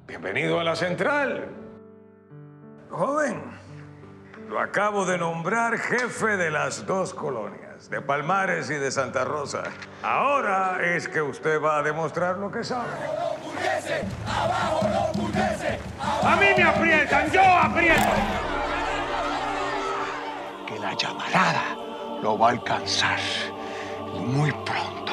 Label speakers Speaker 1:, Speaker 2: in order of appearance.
Speaker 1: Bienvenido a la central. Joven, lo acabo de nombrar jefe de las dos colonias, de Palmares y de Santa Rosa. Ahora es que usted va a demostrar lo que sabe.
Speaker 2: ¡Abajo los burgueses! ¡Abajo los burgueses!
Speaker 3: ¡A mí me aprietan! ¡Yo aprieto!
Speaker 4: Que la llamarada lo va a alcanzar muy pronto.